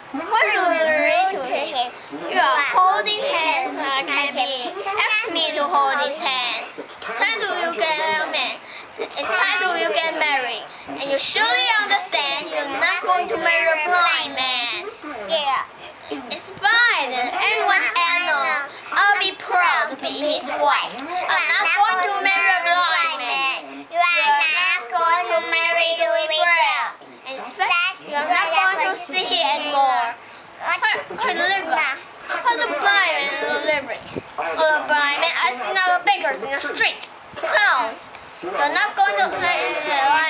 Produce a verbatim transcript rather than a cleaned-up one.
What should you read to him? You are holding hands like me. Ask me to hold his hand. It's time to you get married. It's time to you get married. And you surely understand you're not going to marry a blind man. Yeah. It's fine. Everyone's animal. I'll be proud to be his wife. I'm not going to marry a blind man. You are not going to marry Louis Brown. In fact, you're not going to see him anymore. Her liver. How the blind man living? All the blind men are now beggars in the street. Clowns. You're not going to marry the blind